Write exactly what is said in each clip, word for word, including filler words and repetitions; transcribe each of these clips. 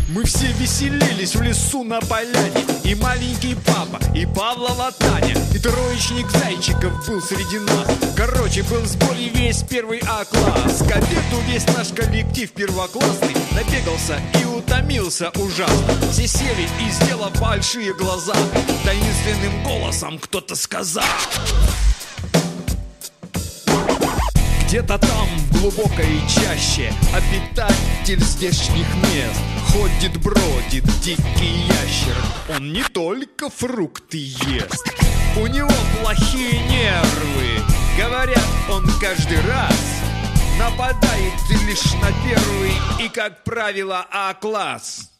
Мы все веселились в лесу на поляне. И маленький папа, и Павлова Таня, и троечник Зайчиков был среди нас. Короче, был в сборе весь первый А-класс. К обеду весь наш коллектив первоклассный набегался и утомился ужасно. Все сели и, сделав большие глаза, таинственным голосом кто-то сказал: где-то там, в глубокой чаще, обитатель здешних мест. Ходит, бродит дикий ящер, он не только фрукты ест. У него плохие нервы, говорят, он каждый раз нападает лишь на первый и, как правило, А-класс.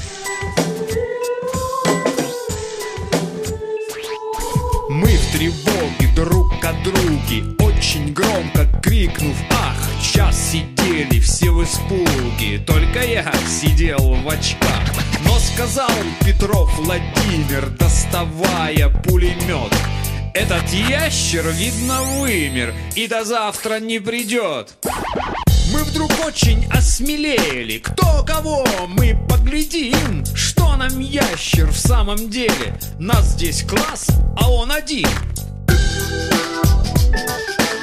Мы в тревоге друг о друге, очень громко крикнув «ах!», час сидели все в испуге, только я сидел в очках. Но сказал Петров Владимир, доставая пулемет: этот ящер, видно, вымер и до завтра не придет. Мы вдруг очень осмелели, кто кого мы поглядим, что нам ящер в самом деле. Нас здесь класс, а он один.